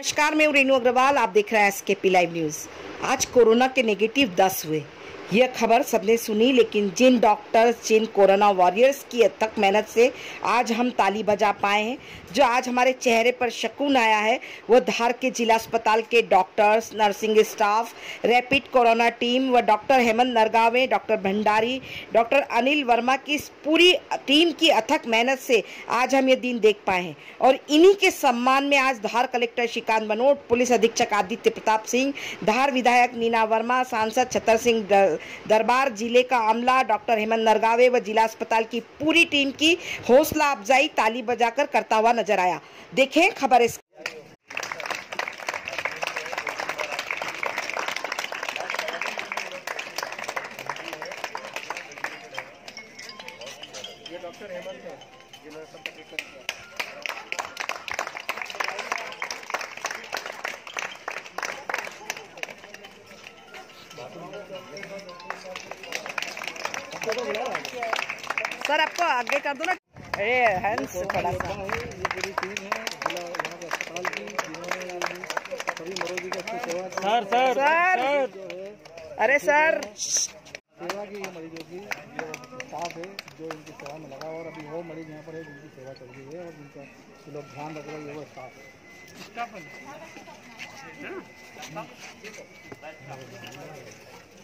नमस्कार, मैं रेनू अग्रवाल। आप देख रहे हैं एसकेपी लाइव न्यूज़। आज कोरोना के नेगेटिव 10 हुए। यह खबर सबने सुनी, लेकिन जिन डॉक्टर्स, जिन कोरोना वॉरियर्स की अथक मेहनत से आज हम ताली बजा पाए हैं, जो आज हमारे चेहरे पर सुकून आया है, वो धार के जिला अस्पताल के doctors, nursing staff, rapid corona team व doctor Hemant Nargawe, doctor Bhandari, doctor Anil Verma की इस पूरी टीम की अथक मेहनत से आज हम ये दिन देख पाए हैं। और इन्हीं के सम्मान में आज धार कलेक्टर श्रीकांत बनोट, पुलिस अधीक्षक आदित्य प्रताप सिंह, धार विधायक नीना वर्मा, सांसद छतर सिंह दरबार, जिले का अमला, डॉक्टर हेमंत नरगावे व जिला अस्पताल की पूरी टीम की हौसला अफजाई ताली बजाकर करता हुआ नजर आया। देखें खबर इस डॉक्टर हेमंत है जिन्होंने सब ट्रीटमेंट किया। सर, आपको आगे कर दो ना। अरे हैंड्स थोड़ा सा। ये पूरी टीम है जिला यहाँ के अस्पताल की, जिन्होंने सभी मरीजों की अच्छी सेवा की। सर अरे सर, सेवा की मरीजों की जो स्टाफ है जो इनकी सेवा में लगा, और अभी वो मरीज यहाँ पर है जिनकी सेवा चल रही है और जिनका जो लोग ध्यान रख रहे हैं वो स्टाफ है।